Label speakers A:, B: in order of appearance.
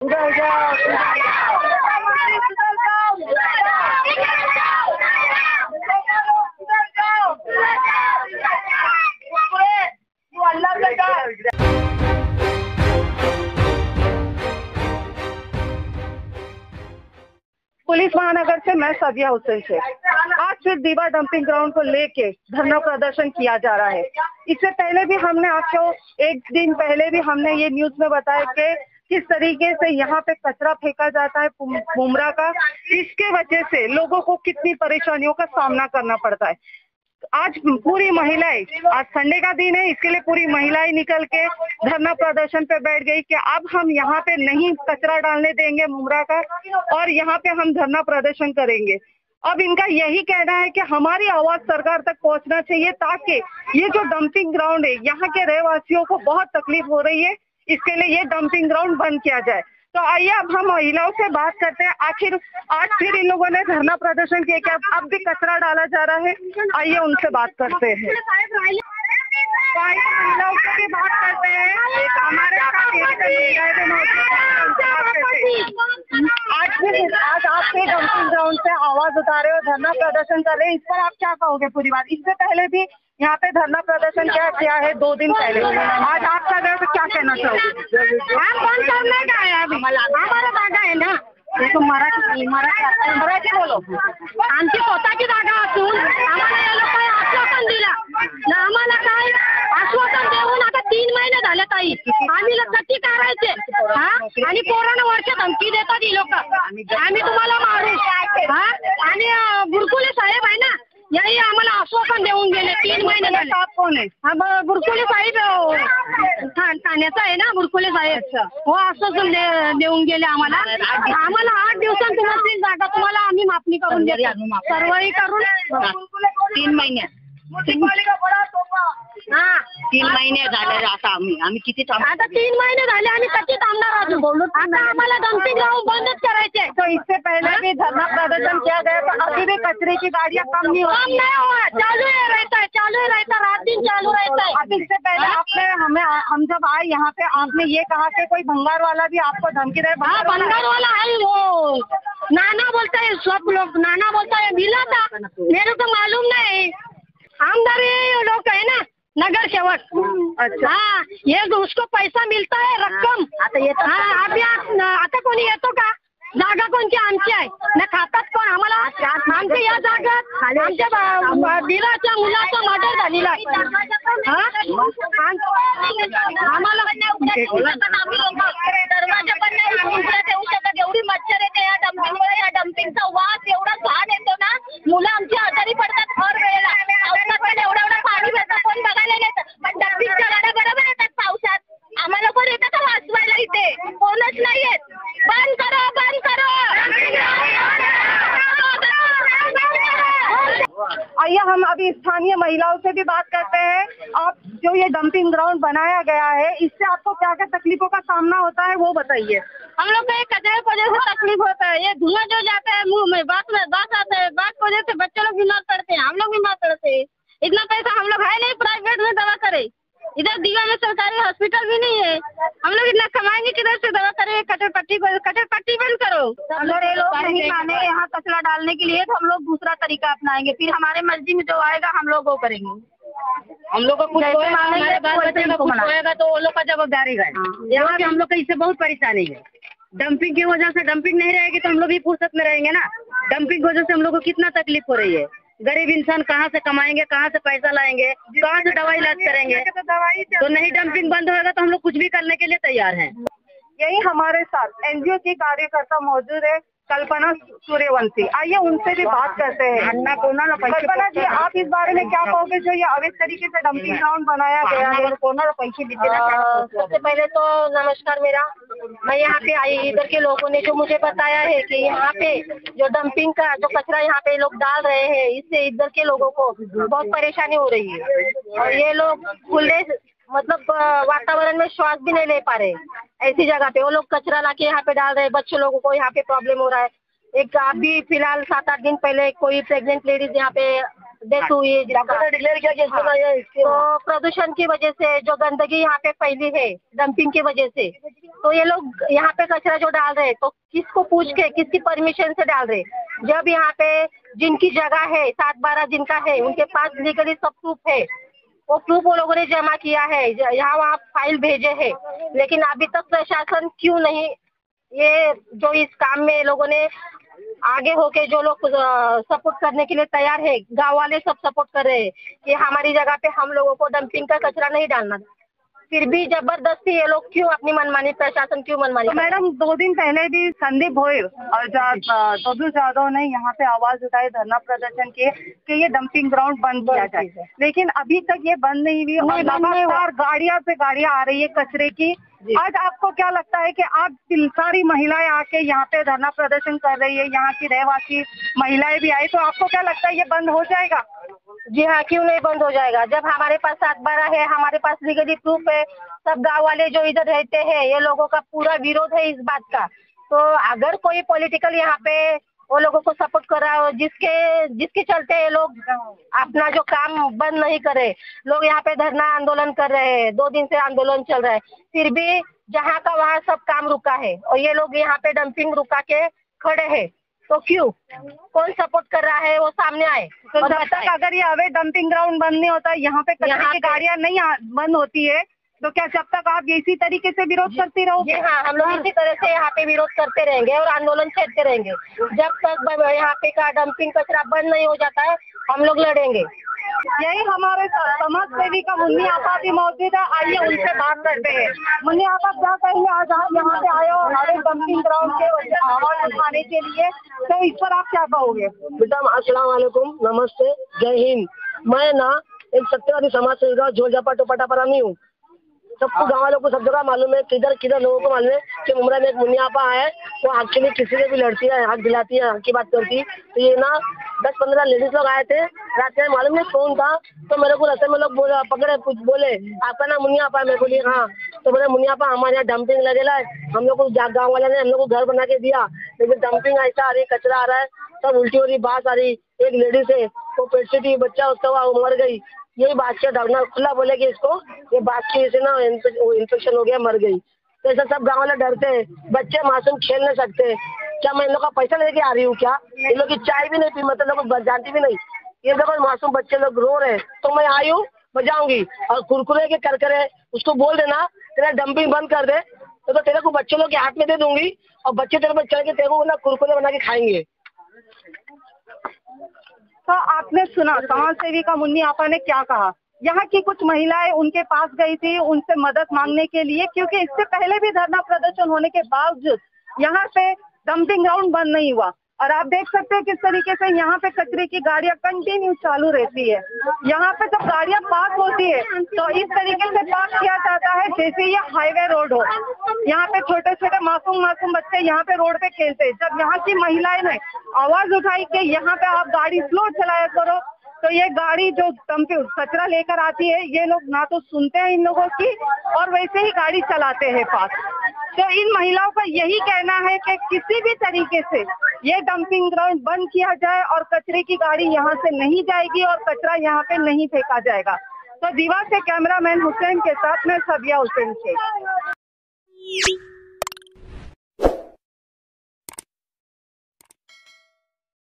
A: Police महानगर से मैं सदिया हुसैन से आज फिर दीवा डंपिंग ग्राउंड को लेके धरना प्रदर्शन किया जा रहा है। इससे पहले भी हमने आपको एक दिन पहले भी हमने ये न्यूज में बताया कि किस तरीके से यहाँ पे कचरा फेंका जाता है मुमरा का, इसके वजह से लोगों को कितनी परेशानियों का सामना करना पड़ता है। आज पूरी महिलाएं, आज संडे का दिन है, इसके लिए पूरी महिलाएं निकल के धरना प्रदर्शन पे बैठ गई कि अब हम यहाँ पे नहीं कचरा डालने देंगे मुमरा का और यहाँ पे हम धरना प्रदर्शन करेंगे। अब इनका यही कहना है कि हमारी आवाज सरकार तक पहुंचना चाहिए ताकि ये जो डंपिंग ग्राउंड है यहाँ के रहवासियों को बहुत तकलीफ हो रही है, इसके लिए ये डंपिंग ग्राउंड बंद किया जाए। तो आइए अब हम महिलाओं से बात करते हैं, आखिर आज फिर इन लोगों ने धरना प्रदर्शन किया कि अब भी कचरा डाला जा रहा है। आइए उनसे बात करते हैं, महिलाओं से भी बात करते हैं। हमारे आज आप फिर डंपिंग ग्राउंड से आवाज उठा रहे हो, धरना प्रदर्शन कर रहे हैं, इस पर आप क्या कहोगे पूरी बात? इससे पहले भी यहाँ पे धरना प्रदर्शन किया है 2 दिन पहले, आज आप कर रहे हो तो क्या कहना चाहोगे?
B: हम बंद करने का है, अभी हमारा जागा आहे ना,
A: देखो मराठी बोलो।
B: आमची स्वतःची जागा असून आम्हाला या लोकांनी आश्वासन दिला ना, आम्हाला काय आश्वासन देऊन आता 3 महिने झाले ताई, आम्ही कशी करायचे हा? आणि कोरोना वर्ष धमकी देतात ही लोक, आम्ही तुम्हाला मारू हा? आणि बुरकुले साहेब आहे ना, याही आम्हाला आश्वासन देऊन गेले 3 महिने झाले।
A: आप कोण आहे?
B: बुरकुले साहेब ठाण्याचा आहे ना, बुरकुले साहेब हो, आश्वासन देऊन गेले आम्हाला 8 दिवसांत तुम्हाला जागा तुम्हाला आम्ही मापणी करून देतो, सर्वही करून
A: 3 महिन्यात।
B: 3
A: महिने झाले आता आम्ही किती
B: आता 3 महिने झाले आम्ही कशी थांबणार अजून? आता आम्हाला डंपिंग ग्राउंड बंदच करायचे।
A: तो इससे पहले भी धरना प्रदर्शन किया गया तो अभी भी कचरे की गाड़ियाँ कम नहीं
B: हुआ, चालू रहता है, रात दिन चालू रहता है।
A: अब इससे पहले आपने हम जब आए यहाँ पे आपने ये कहा कि कोई भंगार वाला भी आपको धमकी दे।
B: हाँ, भंगार वाला है वो, नाना बोलता है, सब लोग नाना बोलता है, मिला था मेरे को मालूम नहीं। आमदार ये लोग है ना, नगर सेवक।
A: अच्छा,
B: हाँ, ये उसको पैसा मिलता है रक्कम। हाँ, अभी आता कोणी येतो का? जागा कोणची आमची आहे ना, खातात कोण? आम्हाला आमच्या या जागात आमच्या दिराच्या मुलाचा मर्डर झालेला आहे। आम्हाला दरवाजा पण नाही देऊ शकत, एवढी मच्छर येते या डम्पिंगमुळे, या डम्पिंगचा वास एवढा घाण येतो ना, मुलं आमची आजारी पडतात हर वेळेला। एवढं पाणी भेटतं, कोण बघायला येतं, पण डम्पिंगच्या गाड्या बरोबर येतात पावसात, आम्हाला कोण येतं का वाचवायला? इथे कोणच नाही येत। बंद करो, बंद करो।
A: आइए हम अभी स्थानीय महिलाओं से भी बात करते हैं। आप जो ये डंपिंग ग्राउंड बनाया गया है, इससे आपको क्या क्या तकलीफों का सामना होता है वो बताइए।
B: हम लोग को कचरे की वजह से तकलीफ होता है, ये धुआं जो जाता है मुंह में, बात आता है, बात की वजह से बच्चे लोग बीमार पड़ते हैं, हम लोग बीमार पड़ते हैं। इतना पैसा हम लोग है नहीं प्राइवेट में दवा करे, इधर दीवा में सरकारी हॉस्पिटल भी नहीं है, हम लोग इतना कमाएंगे किधर से दवा करें? कचर पट्टी बंद करो।
A: अगर ये लोग नहीं माने यहाँ कचरा डालने के लिए तो हम लोग दूसरा तरीका अपनाएंगे, फिर हमारे मर्जी में जो आएगा हम लोग वो करेंगे। हम लोग को कुछ हमारे बाल बच्चे का कुछ होएगा तो वो लोग का जवाबदारी है। यहाँ पे हम लोग को इससे बहुत परेशानी है, डंपिंग की वजह से। डंपिंग नहीं रहेगी तो हम लोग भी फुर्सत में रहेंगे ना, डंपिंग की वजह से हम लोग को कितना तकलीफ हो रही है। गरीब इंसान कहाँ से कमाएंगे, कहाँ से पैसा लाएंगे, कहाँ से दवाई इलाज करेंगे? तो नहीं डंपिंग बंद होगा तो हम लोग कुछ भी करने के लिए तैयार हैं। यही हमारे साथ एनजीओ की कार्यकर्ता मौजूद है, कल्पना सूर्यवंशी। आइए उनसे भी बात करते हैं। कल्पना जी, आप इस बारे में क्या कहोगे जो ये अवैध तरीके से डंपिंग ग्राउंड बनाया गया है?
B: सबसे पहले तो नमस्कार मेरा, मैं यहाँ पे आई, इधर के लोगों ने जो मुझे बताया है कि यहाँ पे जो डंपिंग का जो कचरा यहाँ पे लोग डाल रहे हैं, इससे इधर के लोगों को बहुत परेशानी हो रही है और ये लोग खुले मतलब वातावरण में श्वास भी नहीं ले पा रहे। ऐसी जगह पे वो लोग कचरा लाके यहाँ पे डाल रहे हैं, बच्चे लोगों को यहाँ पे प्रॉब्लम हो रहा है। एक अभी फिलहाल 7-8 दिन पहले कोई प्रेग्नेंट लेडीज यहाँ पे डेथ हुई है जिसका
C: डिक्लेयर किया कि इसको नहीं है इसके
B: तो प्रदूषण की वजह से जो गंदगी यहाँ पे फैली है डंपिंग की वजह से, तो ये लोग यहाँ पे कचरा जो डाल रहे हैं तो किसको पूछ के किसकी परमिशन से डाल रहे? जब यहाँ पे जिनकी जगह है 7-12 जिनका है उनके पास लीगली सब प्रूफ है, वो प्रूफ वो लोगों ने जमा किया है, यहाँ वहाँ फाइल भेजे है, लेकिन अभी तक प्रशासन क्यों नहीं ये जो इस काम में लोगों ने आगे होके जो लोग सपोर्ट करने के लिए तैयार है, गांव वाले सब सपोर्ट कर रहे हैं कि हमारी जगह पे हम लोगों को डंपिंग का कचरा नहीं डालना, फिर भी जबरदस्ती ये लोग क्यों अपनी मनमानी, प्रशासन क्यों मनमानी?
A: तो मैडम 2 दिन पहले भी संदीप भोयर और ददू जादव ने यहाँ पे आवाज उठाई, धरना प्रदर्शन किए कि ये डंपिंग ग्राउंड बंद किया जाए, लेकिन अभी तक ये बंद नहीं हुई और लगातार गाड़ियां पे गाड़ियां आ रही है कचरे की। आज आपको क्या लगता है कि आप सारी महिलाएं आके यहाँ पे धरना प्रदर्शन कर रही है, यहाँ की रहवासी महिलाएं भी आई, तो आपको क्या लगता है ये बंद हो जाएगा?
B: जी हाँ, क्यों नहीं बंद हो जाएगा? जब हमारे पास 7-12 है, हमारे पास लीगली प्रूफ है, सब गांव वाले जो इधर रहते हैं ये लोगों का पूरा विरोध है इस बात का। तो अगर कोई पॉलिटिकल यहाँ पे वो लोगों को सपोर्ट कर रहा हो, जिसके चलते ये लोग अपना जो काम बंद नहीं करे, लोग यहाँ पे धरना आंदोलन कर रहे हैं, 2 दिन से आंदोलन चल रहा है, फिर भी जहाँ का वहाँ सब काम रुका है और ये लोग यहाँ पे डंपिंग रुका के खड़े हैं, तो क्यों? कौन सपोर्ट कर रहा है वो सामने आए।
A: तो जब तक अगर ये अवैध डंपिंग ग्राउंड बंद नहीं होता, यहाँ पे कचरे की गाड़ियां नहीं बंद होती है, तो क्या जब तक आप इसी तरीके से विरोध करती रहोगे?
B: हाँ, हम लोग इसी तरह से यहाँ पे विरोध करते रहेंगे और आंदोलन छेड़ते रहेंगे जब तक यहाँ पे का डंपिंग कचरा बंद नहीं हो जाता है, हम लोग लड़ेंगे।
A: यही हमारे समाज सेवी का मुन्नी आपा भी मौजूद है, आइए उनसे बात करते हैं। मुन्नी आपा, क्या कहेंगे, आज आप यहाँ पे आए हो हमारे डंपिंग ग्राउंड के आवाज उठाने के लिए, तो इस पर आप क्या कहोगे?
C: बेटा अस्सलाम वालेकुम, नमस्ते, जय हिंद। मैं ना एक सत्यवादी समाज सेविका झोलझापा टोपाटा नहीं हूँ। सबको गाँव वालों को सब जगह मालूम है, किधर लोगों को मालूम है कि मुमरा में एक मुन्नी आपा है, वो हक के लिए किसी से भी लड़ती है, हक दिलाती है, हक की बात करती है। तो ये ना 10-15 लेडीज लोग आए थे रात में, मालूम नहीं कौन था, तो मेरे को रास्ते में लोग पकड़े, कुछ बोले आपका नाम मुन्नी आपा है, मैं बोली हाँ, तो बोले मुन्नी आपा हमारे यहाँ डंपिंग लगेला है, हम लोग को गाँव वाले ने हम लोग को घर बना के दिया, लेकिन डंपिंग ऐसा आ रही, कचरा आ रहा है, सब उल्टी हो रही, बात आ रही। एक लेडीज है वो पेट से थी, बच्चा उसका वो मर गई, यही बात के डरना खुला बोले कि इसको ये बात की से ना इन्फेक्शन हो गया, मर गई। तो ऐसा सब गाँव वाले डरते हैं, बच्चे मासूम खेल नहीं सकते। क्या मैं इन लोग का पैसा लेके आ रही हूँ क्या? इन लोग की चाय भी नहीं पी, मतलब लोग जानती भी नहीं, ये देखो मासूम बच्चे लोग रो रहे, तो मैं आई हूँ बजाऊंगी। और कुरकुरे के करकरे उसको बोल देना तेरा डंपिंग बंद कर दे, तो तेरे को बच्चे लोग के हाथ में दे दूंगी और बच्चे तेरे पर चढ़ के तेरे को ना कुरकुरे बना के खाएंगे।
A: तो आपने सुना समाज सेवी का मुन्नी आपा ने क्या कहा। यहाँ की कुछ महिलाएं उनके पास गई थी उनसे मदद मांगने के लिए, क्योंकि इससे पहले भी धरना प्रदर्शन होने के बावजूद यहाँ पे डंपिंग ग्राउंड बंद नहीं हुआ। और आप देख सकते हैं किस तरीके से यहाँ पे कचरे की गाड़ियां कंटिन्यू चालू रहती है। यहाँ पे जब गाड़ियां पास होती है तो इस तरीके से पास किया जाता है जैसे ये हाईवे रोड हो। यहाँ पे छोटे छोटे मासूम बच्चे यहाँ पे रोड पे खेलते हैं। जब यहाँ की महिलाएं ने आवाज उठाई कि यहाँ पे आप गाड़ी स्लो चलाया करो, तो ये गाड़ी जो कचरा लेकर आती है, ये लोग ना तो सुनते हैं इन लोगों की और वैसे ही गाड़ी चलाते हैं पास। तो इन महिलाओं का यही कहना है कि किसी भी तरीके से ये डंपिंग ग्राउंड बंद किया जाए और कचरे की गाड़ी यहाँ से नहीं जाएगी और कचरा यहाँ पे नहीं फेंका जाएगा। तो दीवा से कैमरामैन हुसैन के साथ मैं सबिया हुसैन शेख।